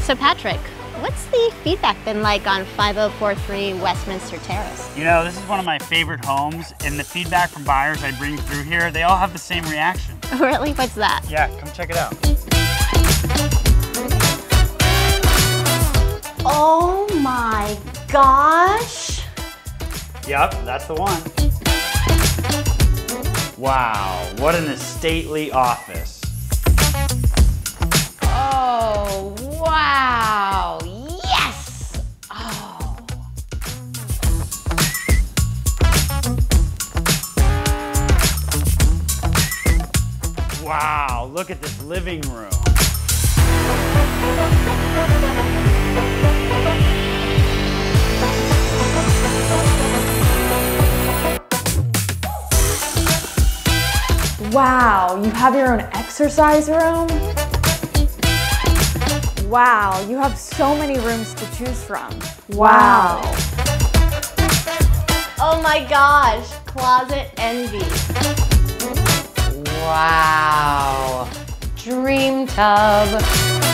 So Patrick, what's the feedback been like on 5043 Westminster Terrace? You know, this is one of my favorite homes, and the feedback from buyers I bring through here, they all have the same reaction. Really? What's that? Yeah, come check it out. Oh my gosh! Yep, that's the one. Wow, what an stately office. Oh, wow! Yes! Oh. Wow, look at this living room. Wow, you have your own exercise room? Wow, you have so many rooms to choose from. Wow. Oh my gosh, closet envy. Wow, dream tub.